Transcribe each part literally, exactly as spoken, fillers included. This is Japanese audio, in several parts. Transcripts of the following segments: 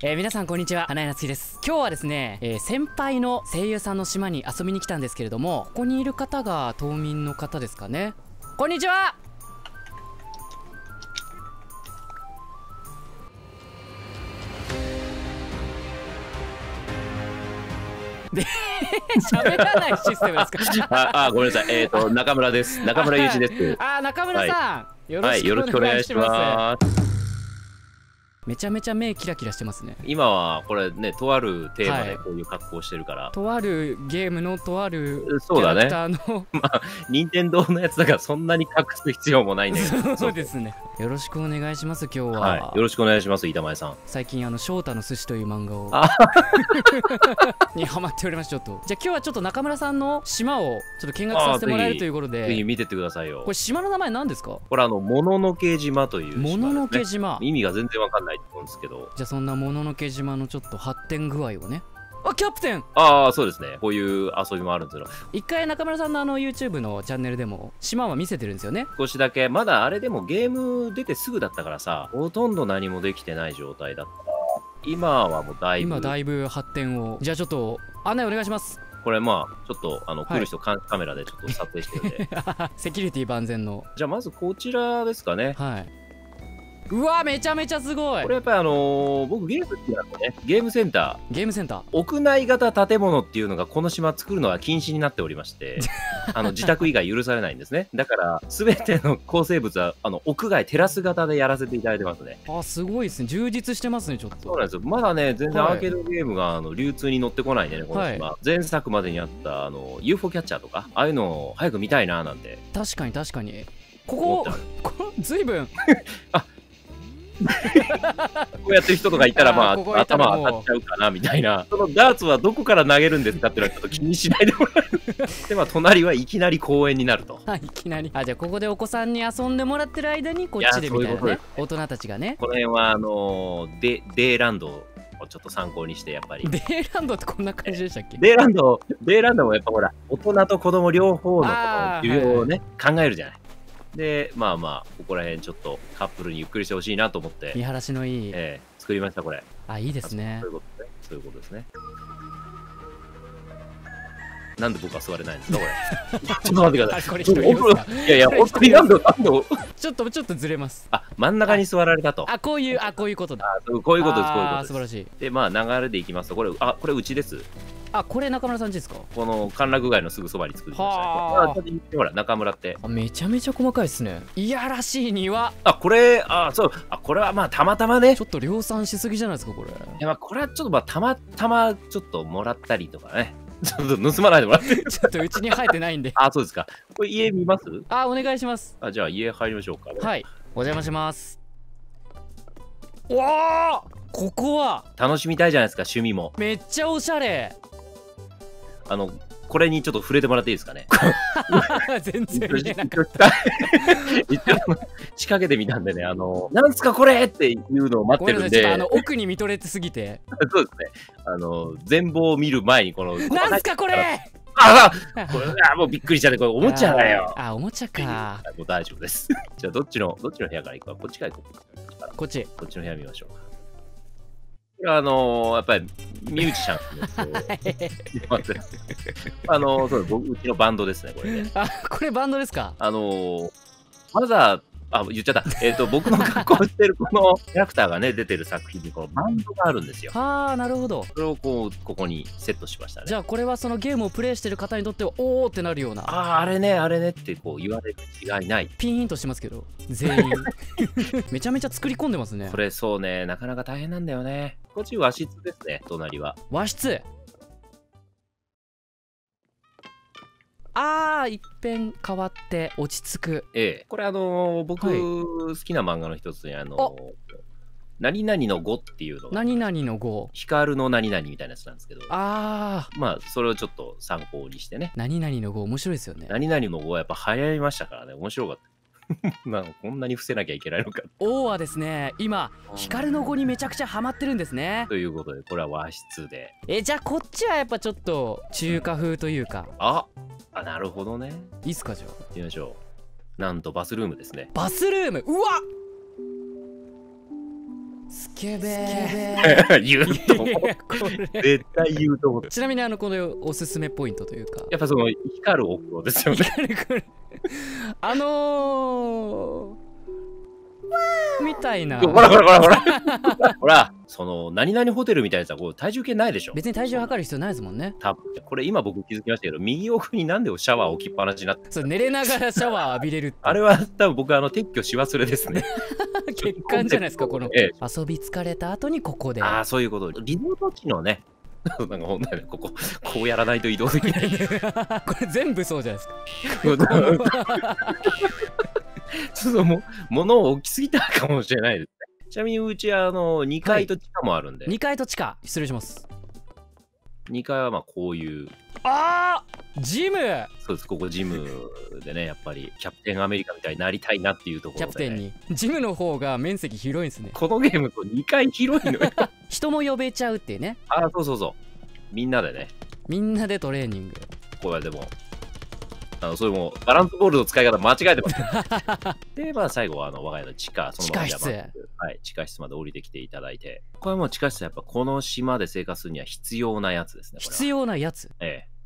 えー、皆さんこんにちは、花江夏樹です。今日はですね、えー、先輩の声優さんの島に遊びに来たんですけれども、ここにいる方が島民の方ですかね。こんにちは。で、喋らないシステムですか。 ああ、ごめんなさい。えっ、ー、と、中村です。中村祐一です。 あ、中村さん、はい、 よろしくお願いします。 めちゃめちゃ目キラキラしてますね。 今はこれね、とあるテーマでこういう格好をしてるから、はい、 とあるゲームのとあるキャラクターの、 そうだね、まあ任天堂のやつだからそんなに隠す必要もないんだけど。 そうですね。よろしくお願いします。今日は、 はい、よろしくお願いします。板前さん、最近あの翔太の寿司という漫画をにハマっております。ちょっとじゃあ今日はちょっと中村さんの島をちょっと見学させてもらえるということで、 ぜひ見てってくださいよ。 これ島の名前何ですか？ これあのもののけ島という島ですね。 もののけ島、 意味が全然わかんないと思うんですけど、 じゃあそんなもののけ島のちょっと発展具合をね。あ、キャプテン。 ああ、そうですね。こういう遊びもあるんですよ。 一回中村さんのあの YouTube のチャンネルでも島は見せてるんですよね。 少しだけ。まだあれでもゲーム出てすぐだったからさ、ほとんど何もできてない状態だったから、今はもうだいぶ今だいぶ発展を。じゃあちょっと案内お願いします。 これまあちょっとあの、はい、来る人カメラでちょっと撮影してるんでセキュリティ万全の。 じゃあまずこちらですかね。 はい。うわ、めちゃめちゃすごい。 これやっぱりあのー、僕ゲーム好きなんでね、ゲームセンターゲームセンター屋内型建物っていうのがこの島作るのは禁止になっておりましてあの自宅以外許されないんですね。だから全ての構成物はあの屋外テラス型でやらせていただいてますね。 あ、すごいですね。充実してますね。ちょっとそうなんですよ。まだね全然アーケードゲームがあの流通に乗ってこないんでね、この島、はい、前作までにあったあの ユーフォー キャッチャーとかああいうのを早く見たいななんて。 確かに確かに。こここずいぶんあこうやってる人とかいたらまあ頭当たっちゃうかなみたいな。そのダーツはどこから投げるんですかっていうのはちょっと気にしないでもらえるで、まあ隣はいきなり公園になると。 いきなり。あ、じゃあここでお子さんに遊んでもらってる間にこっちでみたいなね、大人たちがね。 この辺はあのデデーランドをちょっと参考にして、やっぱりデーランドってこんな感じでしたっけ？ デーランドデーランドもやっぱほら大人と子供両方の需要をね、はい、考えるじゃない。で、まあまあ、ここら辺ちょっとカップルにゆっくりしてほしいなと思って。 見晴らしのいい。 ええ、作りました、これ。 あ、いいですね。 そういうことね。そういうことですね。なんで僕は座れないんですか、これ。ちょっと待ってください。 これ一人ですか？ いやいや、本当になんで、なんで。 ちょっと、ちょっとずれます。 あ、真ん中に座られたと。 あ、こういう、あ、こういうことだ。 あ、こういうことです、こういうことです。 素晴らしい。 で、まあ、流れでいきますと、これ、あ、これうちです。 あ、これ中村さんちですか？この歓楽街のすぐそばに作りましたね。ほら、中村って。 めちゃめちゃ細かいですね。いやらしい庭。 あ、これ、あ、そう、あ、これはまあ、たまたまね。 ちょっと量産しすぎじゃないですか、これ。いや、まあ、これはちょっと、まあ、たまたま、ちょっともらったりとかね。ちょっと盗まないでもらって。 ちょっとうちに生えてないんで。 あ、そうですか。これ家見ます？ あ、お願いします。 あ、じゃあ家入りましょうか。 はい。お邪魔します。おお、ここは楽しみたいじゃないですか、趣味も。 めっちゃおしゃれ。 あの、これにちょっと触れてもらっていいですかね。 全然見えなかった。 仕掛けてみたんでね、あの、なんすかこれっていうのを待ってるんで。 あの奥に見とれてすぎて。 そうですね。あの、全貌を見る前にこの。 なんすかこれ。 ああ、これあもうびっくりしちゃって、これおもちゃだよ。 あ、おもちゃか。 もう大丈夫です。じゃあどっちのどっちの部屋から行くか、こっちから行こう。 こっち。 こっちの部屋見ましょう。あのー、やっぱりミュージシャンですあのー、そう僕うちのバンドですね、これね。 あ、これバンドですか？ あのー、まだあ、言っちゃった。えっと、僕の格好してるこのキャラクターがね、出てる作品にこのバンドがあるんですよ。 はあ、なるほど。 それをこう、ここにセットしましたね。 じゃあ、これはそのゲームをプレイしてる方にとっては、おーってなるような。 ああ、あれね、あれねってこう言われる違いない。 ピーンとしてますけど、全員。めちゃめちゃ作り込んでますね。 これそうね、なかなか大変なんだよね。こっち和室ですね、隣は。 和室。あー、一変変わって落ち着く。 ええ。これあのー、僕、はい、好きな漫画の一つにあのー、何々の語っていうのが。 何々の語。 光の何々みたいなやつなんですけど。 ああ。まあ、それをちょっと参考にしてね。 何々の語面白いですよね。 何々の語はやっぱ流行りましたからね。面白かった。なんかこんなに伏せなきゃいけないのか。 王はですね、今光の語にめちゃくちゃハマってるんですね。 ということで、これは和室で。 え、じゃあこっちはやっぱちょっと中華風というか。 あ、あ、なるほどね。 いいっすか、じゃあ。 行ってみましょう。なんとバスルームですね。 バスルーム、うわ。 スケベー言うと思う。 いやこれ絶対言うと思う。 ちなみにあのこのおすすめポイントというかやっぱその光るお風呂ですよね。 これあのーみたいな。 ほらほらほらほらほら、その何々ホテルみたいなやつはこう体重計ないでしょ。 別に体重測る必要ないですもんね。 多分これ今僕気づきましたけど、右奥になんでシャワー置きっぱなしになってる。 そう寝れながらシャワー浴びれるってあれは多分僕あの撤去し忘れですね。 欠陥じゃないですかこの、 ええ、 遊び疲れた後にここで。 ああそういうこと。リモート機能ね。なんか本来ね、こここうやらないと移動できない。 これ全部そうじゃないですか。 ちょっともう物を置きすぎたかもしれないですね。ちなみにうちはあのにかいと地下もあるんで、 にかいと地下失礼します。 にかいはまあこういう、 あージム。 そうです、ここジムでね、やっぱりキャプテンアメリカみたいになりたいなっていうところで、ね、 キャプテンにジムの方が面積広いんですね。 このゲームとにかい広いのよ。 人も呼べちゃうっていうね。 ああそうそうそう、みんなでね、 みんなでトレーニング。 これはでもあのそれもバランスボールの使い方間違えてます。でまあ最後はあの我が家の地下、そのまま地下室、 はい、地下室まで降りてきていただいて、これはもう地下室はやっぱこの島で生活するには必要なやつですね。これは必要なやつ。 ええ。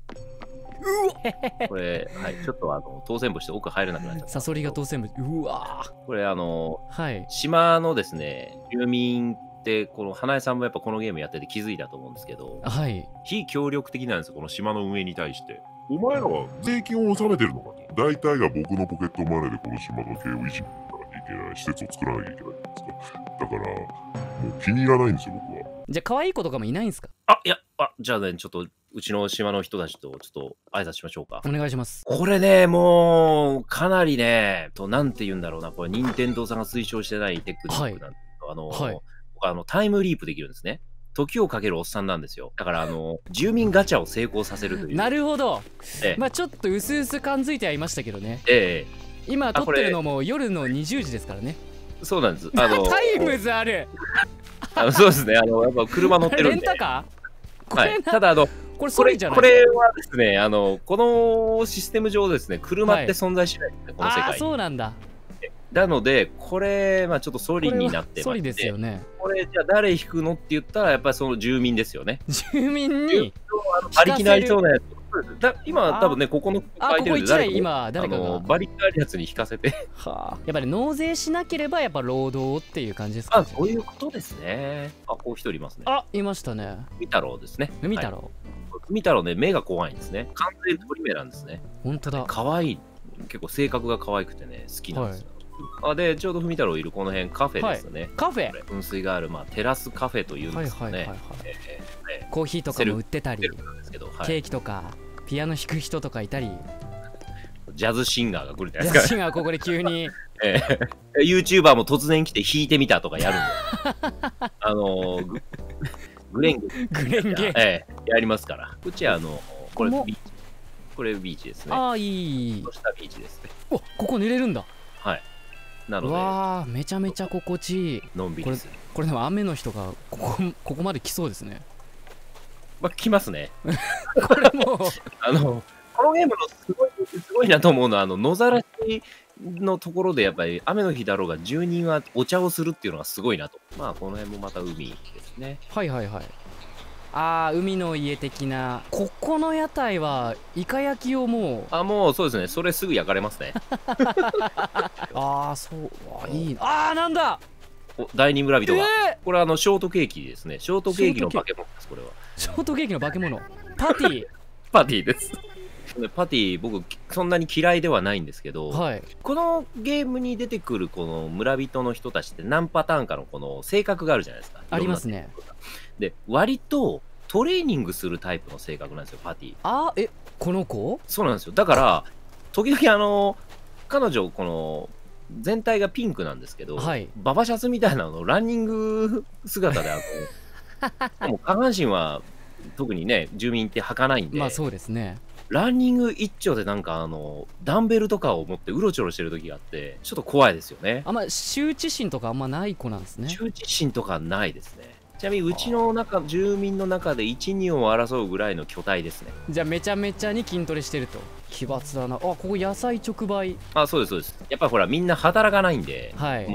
これ、はい、ちょっとあの当選簿して奥入れなくなっちゃった。 サソリが当選部。うわーこれあの、 はい、 島のですね、住民ってこの花江さんもやっぱこのゲームやってて気づいたと思うんですけど、 はい、 非協力的なんですよ、この島の運営に対して。 お前らは税金を納めてるのかと。大体が僕のポケットマネーでこの島の経営を維持しなきゃいけない、施設を作らなきゃいけないんですか。だから、もう気に入らないんですよ、僕は。 じゃあ可愛い子とかもいないんですか。 あ、いや、あ、じゃあね、ちょっとうちの島の人たちとちょっと挨拶しましょうか。 お願いします。 これね、もう、かなりね、と、なんて言うんだろうな、これ、任天堂さんが推奨してないテクニックなんですけど、はい、あの、はい、僕あの、タイムリープできるんですね。時をかけるおっさんなんですよ。だから、あの、住民ガチャを成功させるという。 なるほど。 ええ、 まあちょっと薄々感づいてはいましたけどね。 ええ。 今撮ってるのも夜のにじゅうじですからね。 そうなんです。あの、 タイムズある。 あのそうですね。あの、やっぱ車乗ってるんで。 レンタカー？ はい。ただ、あの、 これソリじゃないこれはですね、あの、このシステム上ですね、車って存在しないんですね、この世界に。 あ、そうなんだ。 なので、これ、まあちょっとソリになってまして、 ソリですよね。 これ、じゃあ誰引くのって言ったら、やっぱりその住民ですよね。 住民に馬力のありそうなやつ。だ今、多分ね、ここのあ、ここいちだい今、誰かが。 馬力あるやつに引かせて。 はあ。やっぱり納税しなければ、やっぱ労働っていう感じですか、 ね。あ、そういうことですね。あ、こう一人いますね。 あ、いましたね。 海太郎ですね。 海太郎。 海太郎ね、目が怖いんですね。完全鳥目なんですね。 本当だ。 可愛い。結構性格が可愛くてね、好きなんですよ。あで、ちょうど海太郎いるこの辺カフェですね。はい、 カフェ噴水がある、まあ、テラスカフェというんですかね。 コーヒーとかも売ってたり、ケーキとか、ピアノ弾く人とかいたり。 ジャズシンガーが来るじゃないですか。 ジャズシンガーここで急に。 えー、YouTuber も突然来て弾いてみたとかやるんで。あのー、グ, グレンゲ。 グレンゲ。 えー、やりますから。うちあの、これビーチ。これビーチですね。 ああ、いい。 そうしたビーチですね。 お、ここ寝れるんだ。 はい。なので。 わあ、めちゃめちゃ心地いい。 のんびりする。 これでも雨の人がここここまで来そうですね。 まあ、来ますね。 これもうあのこのゲームのすごいすごいなと思うのは、あの野ざらしのところでやっぱり雨の日だろうが住人はお茶をするっていうのがすごいなと。まあこの辺もまた海ですね。 はいはいはい。ああ、海の家的な。ここの屋台はイカ焼きをもう。 あ、もうそうですね。それすぐ焼かれますね。 ああ、そう。あ、いいな。ああ、なんだ。 お、第二村人が。 えー、 これはあのショートケーキですね。ショートケーキの化け物です。これは。 ショートケーキの化け物。パティ。 パティです。パティ、僕そんなに嫌いではないんですけど、 はい、 このゲームに出てくるこの村人の人たちって何パターンかのこの性格があるじゃないですか。 ありますね。 で、割とトレーニングするタイプの性格なんですよ、パティ。 あ、え、この子？ そうなんですよ。だから時々あの彼女この全体がピンクなんですけど、はい、ババシャツみたいなのランニング姿であのもう下半身は特にね住民って履かないんで、 まあそうですね。 ランニング一丁でなんかあのダンベルとかを持ってうろちょろしてる時があってちょっと怖いですよね。 あんま羞恥心とかあんまない子なんですね。 羞恥心とかないですね。ちなみにうちの中住民の中でいち、にを争うぐらいの巨体ですね。 じゃあめちゃめちゃに筋トレしてると。奇抜だな。あ、ここ野菜直売。 あ、そうですそうです。やっぱりほらみんな働かないんで、 はい、 もう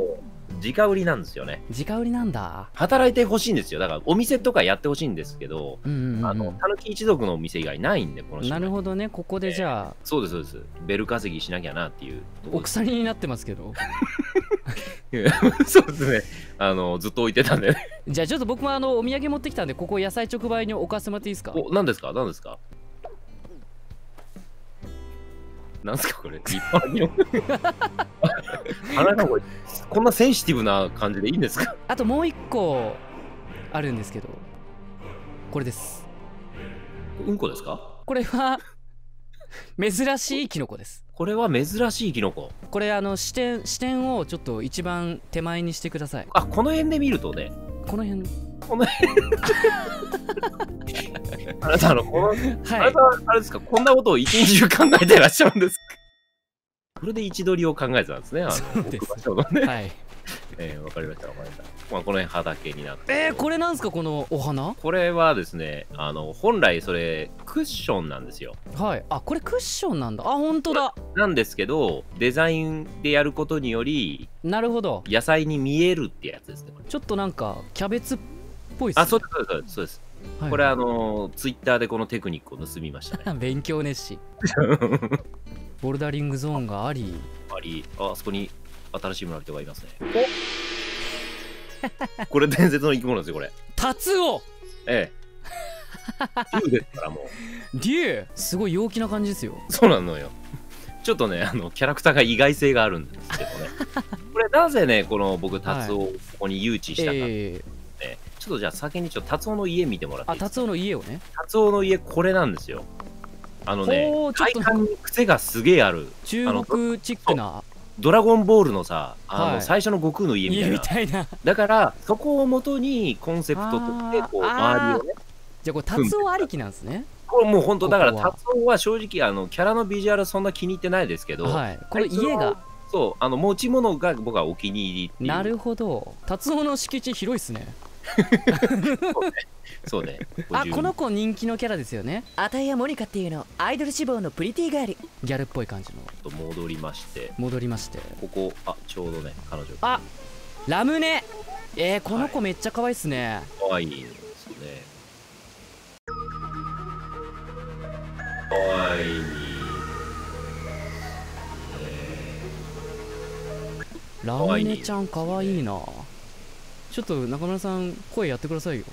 直売りなんですよね。 直売りなんだ。 働いてほしいんですよ。だからお店とかやってほしいんですけど、 うんうんうん、 あのたぬき一族のお店以外ないんで、この島。 なるほどね、ここでじゃあ、 えー、そうですそうです。ベル稼ぎしなきゃなっていうとこ。 お鎖になってますけど。 そうですね。あのずっと置いてたんでね。 じゃあちょっと僕もあのお土産持ってきたんで、ここ野菜直売に置かせてもらっていいですか？ お、何ですか何ですかなんですかこれ。立派な議論。あれなんかこんなセンシティブな感じでいいんですか？ あともう一個あるんですけど、これです。 うんこですか？ これは珍しいキノコです。 これは珍しいキノコ。これあの視点視点をちょっと一番手前にしてください。 あ、この辺で見るとね。 この辺。 この辺。あなたあのこの、はい、あなたあれですか、こんなことを一日中考えてらっしゃるんですか？これで位置取りを考えてたんですね。あのそうです。 ね、 はい。 えー、わかりましたわかりました。まあこの辺畑になって。 えー、これなんですかこのお花？ これはですね、あの本来それクッションなんですよ。 はい。あ、これクッションなんだ。あ、本当だ。 なんですけど、デザインでやることにより、 なるほど。 野菜に見えるってやつですね。 ちょっとなんかキャベツっぽいっすね。 あ、そうですそうですそうです。はい、これあのツイッターでこのテクニックを盗みましたね。 勉強熱心。ボルダリングゾーンがあり。あり、あ、あそこに新しい村人がいますね。おこれ伝説の生き物ですよ、これ。 タツオ。 ええ。竜ですからもう。竜すごい陽気な感じですよ。 そうなのよ。ちょっとね、あのキャラクターが意外性があるんですけどね。これなぜね、この僕、タツオをここに誘致したか、はい、えー、ちょっとじゃあ先にちょっとタツオの家見てもらっていいですか？ あ、タツオの家をね。 タツオの家、これなんですよ。あのね、体感に癖がすげえある。 中国チックな。 ドラゴンボールのさ、あの、はい、最初の悟空の家みたいな。 みたいな。 だから、そこをもとにコンセプトとして、こう、周りをね。 じゃあ、これ、タツオありきなんですね。 これもう本当、だから、タツオは正直、あの、キャラのビジュアルそんな気に入ってないですけど、 はい、この家が。 そう、あの、持ち物が僕はお気に入りっていう。 なるほど。タツオの敷地広いっすね。 そうね。 あ、この子人気のキャラですよね。 アタイヤモニカっていうの、アイドル志望のプリティガール。 ギャルっぽい感じの。 戻りまして戻りましてここ、あ、ちょうどね、彼女。 あ、ラムネ。えー、この子めっちゃ可愛いっすね。 可愛いですね。可愛い。 ラムネちゃん可愛いな。ちょっと中村さん声やってくださいよ。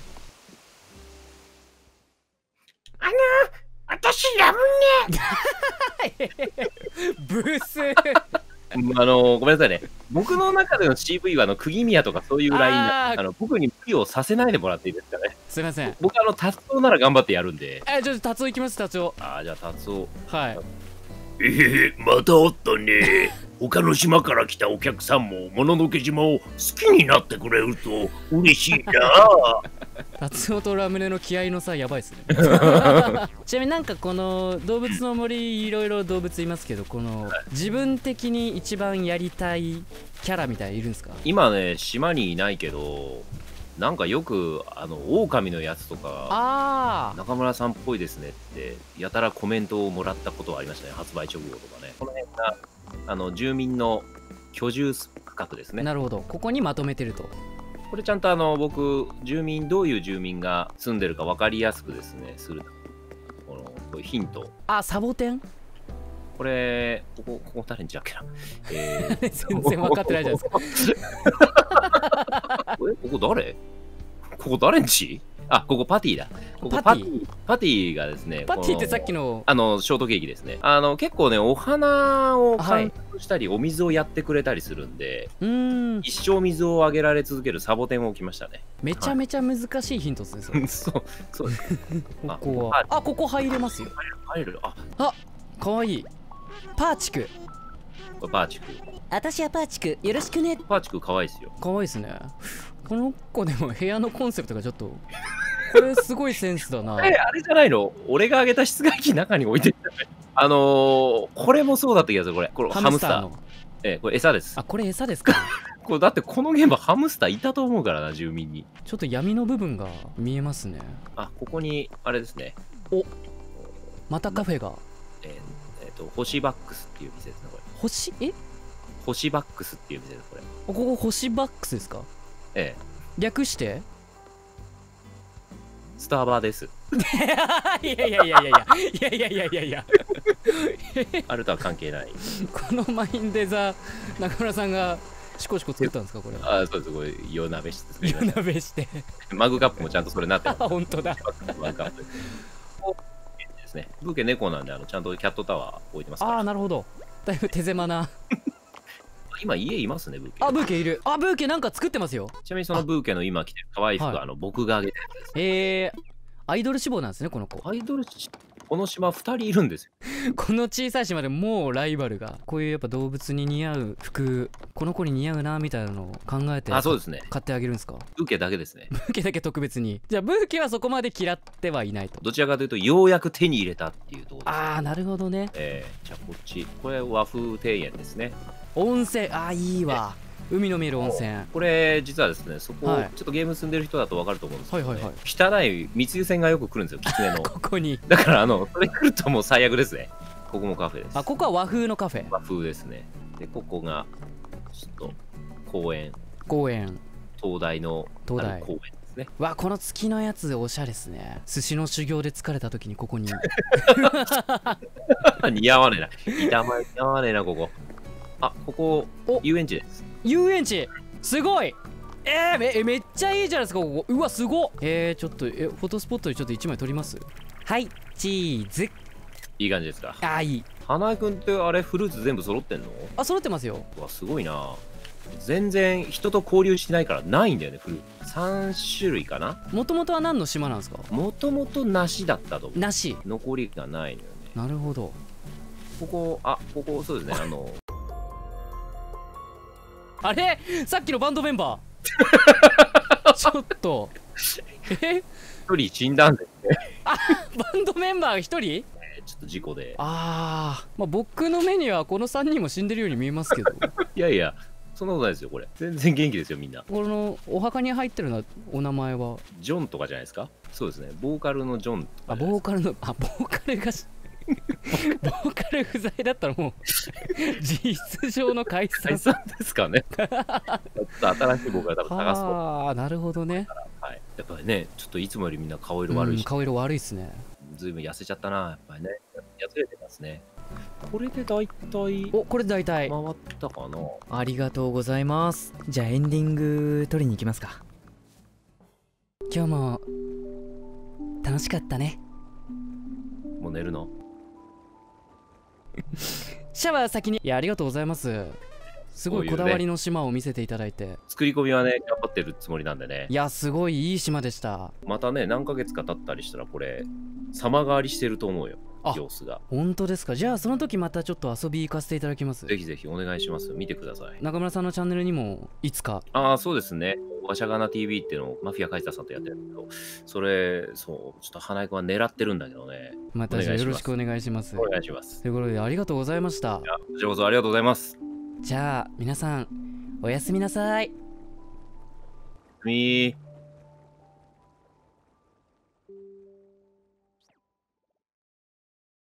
あのー、私ラムネブースあのー、ごめんなさいね。僕の中での シーブイ はあの釘宮とかそういうラインああの僕に無理をさせないでもらっていいですかね。 すいません。 僕あのタツオなら頑張ってやるんで。 え、ちょっとタツオ行きます。タツオ。 ああ、じゃあタツオ。 はい。 えへへ、またおったね。他の島から来たお客さんももののけ島を好きになってくれると嬉しいな。 タツオとラムネの気合の差やばいっすね。ちなみになんかこの動物の森いろいろ動物いますけど、この自分的に一番やりたいキャラみたいないるんですか？ 今ね、島にいないけど、なんかよくあの狼のやつとか、あ中村さんっぽいですねってやたらコメントをもらったことはありましたね。発売直後とかね。この辺があの住民の居住区画ですね。 なるほど。ここにまとめてると。 これちゃんとあの僕住民どういう住民が住んでるか分かりやすくですねするこのこういうヒント。 あ、サボテン。 これここここ誰んちだっけな。えー、全然分かってないじゃないですか。 え、ここ誰？ここ誰んち？あ、ここパティだ。ここパティ。パティがですね。 パティってさっきのあのショートケーキですね。あの結構ねお花を観察したり、はい、お水をやってくれたりするんで、うん一生水をあげられ続けるサボテンを置きましたね。 めちゃめちゃ難しいヒントですね。 そうそうです。 ここはあ、ここ入れますよ。 入る。あ、 あ、可愛い。パーチク。 これパーチク。 私はパーチクよろしくね。 パーチク可愛いですよ。 可愛いですね。この子でも部屋のコンセプトがちょっとこれすごいセンスだな。 え、あれじゃないの？俺があげた室外機中に置いてた。あのー、これもそうだった気がする。これこれハムスターの。ええ、これ餌です。 あ、これ餌ですか。 これだってこの現場ハムスターいたと思うからな、住民に。 ちょっと闇の部分が見えますね。 あ、ここにあれですね。 お、またカフェが。 えー、えーと星バックスっていう店ですね。これ星え星バックスっていう店です、これ。 ここ星バックスですか？ ええ。 略してスターバーです。 いやいやいやいやいやいやいやいやいやいやあるとは関係ない。 このマインデザ中村さんがシコシコ作ったんですかこれ？ ああ、そうです。これ、夜鍋して作りま夜した。 鍋して。 マグカップもちゃんとそれなってあ、 ます。 本当だ。 マグカップですね。ブーケ猫なんで、あの、ちゃんとキャットタワー置いてますかああ、 ら。 なるほど。だいぶ手狭な。 今、家いますね、ブーケ。 あ、ブーケいる。あ、ブーケなんか作ってますよ。 ちなみにそのブーケの今着てる可愛い服はいは、あの、僕があげたやつです。 えー、アイドル志望なんですね、この子。 アイドルし、この島ふたりいるんですよ。 この小さい島でもうライバルが。こういうやっぱ動物に似合う服、この子に似合うなみたいなのを考えてあ、そうですね。 買ってあげるんですか？ ブーケだけですね。 ブーケだけ特別に。じゃあブーケはそこまで嫌ってはいないと。 どちらかというと、ようやく手に入れたっていうところです、ね。 ああ、なるほどね。 えー、じゃあこっち。これ和風庭園ですね。 温泉、ああ、いいわ。海の見える温泉。 これ実はですね、そこ、 はいちょっとゲーム進んでる人だと分かると思うんですけど、ねはいはいはい汚い密輸船がよく来るんですよ、キツネの。 ここに。 だから、あの、それ来るともう最悪ですね。ここもカフェです。 あ、ここは和風のカフェ。 和風ですね。で、ここが、ちょっと、公園、 公園。 東大の東大ある公園ですね。 わ、この月のやつおしゃれですね。寿司の修行で疲れた時にここに。 似合わねえな。板前似合わねえな、ここ。あ、ここお、 遊園地です。 遊園地すごい。えー、めえめっちゃいいじゃないですかここ。うわすごっ。えー、ちょっとえフォトスポットでちょっといちまい撮ります。はいチーズ。 いい感じですか。 あーいい。 花井くんってあれフルーツ全部揃ってんの？ あ、揃ってますよ。 うわ、すごいな。全然人と交流してないからないんだよね、フルーツ。さん種類かな。 もともとは何の島なんですか？ もともと梨だったと思う。 なし。 残りがないのよね。 なるほど。 ここ、あ、ここ、そうですね、あの、 あれさっきのバンドメンバーちょっとえ一人死んだんですね。 バンドメンバーが一人？ ちょっと事故で。 あー、まあ僕の目にはこのさんにんも死んでるように見えますけどいやいや、そんなことないですよ、これ。全然元気ですよ、みんな。 このお墓に入ってるのはお名前は？ ジョンとかじゃないですか。そうですね、ボーカルのジョンとあ、 かじゃないですか。 ボーカルの、あ、ボーカルがしボーカル不在だったらもう実質上の解散。 解散ですかね。ちょっと新しいボーカル多分探すと。 ああ、なるほどね。 はい。やっぱりね、ちょっといつもよりみんな顔色悪いし、 うん、顔色悪いっすね。 ずいぶん痩せちゃったな、やっぱりね。痩せれてますね。これで大体お、これ大体回ったかな。 ありがとうございます。じゃあエンディング撮りに行きますか。今日も楽しかったね。 もう寝るの？ シャワー先に。いや、ありがとうございます。すごいこだわりの島を見せていただいて。 作り込みはね、頑張ってるつもりなんでねい。や、すごいいい島でした。 またね、何ヶ月か経ったりしたら、これ、様変わりしてると思うよ、 あ様子が。 本当ですか？じゃあその時またちょっと遊び行かせていただきます。 ぜひぜひお願いします。見てください。 中村さんのチャンネルにもいつか。 ああ、そうですね。わしゃがな ティーブイ っていうのをマフィア梶田さんとやってるんだけど、それ、そう、ちょっと花井君は狙ってるんだけどね。 またじゃあよろしくお願いします。 お願いします。 ということでありがとうございました。 こちらこそありがとうございます。 じゃあ皆さんおやすみなさい。 みー。